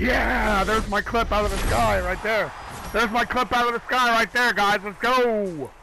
Yeah, there's my clip out of the sky right there. There's my clip out of the sky right there, guys. Let's go.